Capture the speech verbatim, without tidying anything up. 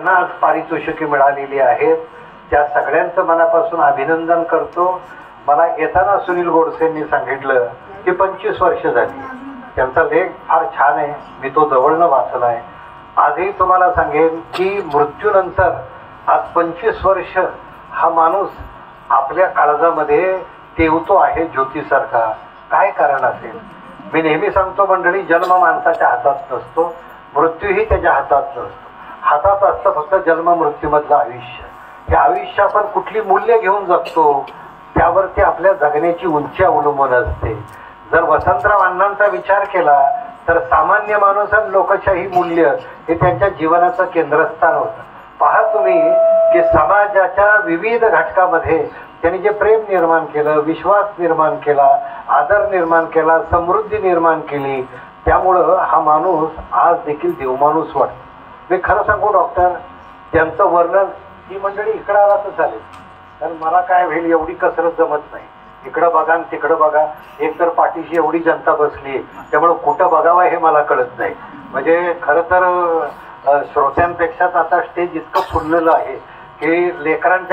ज्यांना आज पारितोषिके मिळालेली आहेत त्या सगळ्यांचं मनापासून अभिनंदन करतो। मला येताना सुनील गोडसेंनी सांगितलं की पंचवीस वर्ष झाली, त्यांचा लेख फार छान आहे, मी तो जवळनं वाचला आहे। आजही तुम्हाला सांगेन की मृत्यूनंतर आज पंचवीस वर्ष हा माणूस आपल्या काळजामध्ये तेवतो आहे ज्योतीसारखा। काय कारण असेल? मी नेहमी सांगतो मंडळी, जन्म माणसाच्या हातात नसतो, मृत्यूही त्याच्या हातात नसतो। हातात असतं फक्त जन्म मृत्यूमधलं आयुष्य। हे आयुष्य आपण कुठली मूल्य घेऊन जगतो त्यावरती आपल्या जगण्याची उंची अवलंबून असते। जर वसंतराव अण्णांचा विचार केला तर सामान्य माणूस आणि लोकशाही मूल्य हे त्यांच्या जीवनाचं केंद्रस्थान होतं। पहा तुम्ही की समाजाच्या विविध घटकामध्ये त्यांनी जे प्रेम निर्माण केलं, विश्वास निर्माण केला, आदर निर्माण केला, समृद्धी निर्माण केली, त्यामुळं हा माणूस आज देखील देवमाणूस वाटतो। मी खरं सांगू डॉक्टर, त्यांचं वर्णन ही मंडळी इकडं आला तर चालेल, कारण मला काय होईल एवढी कसरत जमत नाही। इकडं बघा आणि तिकडं बघा, एक तर पाठीशी एवढी जनता बसली त्यामुळे कुठं बघावं हे मला कळत नाही। म्हणजे खरं तर श्रोत्यांपेक्षा आता स्टेज इतकं फुललेलं आहे की लेकरांच्या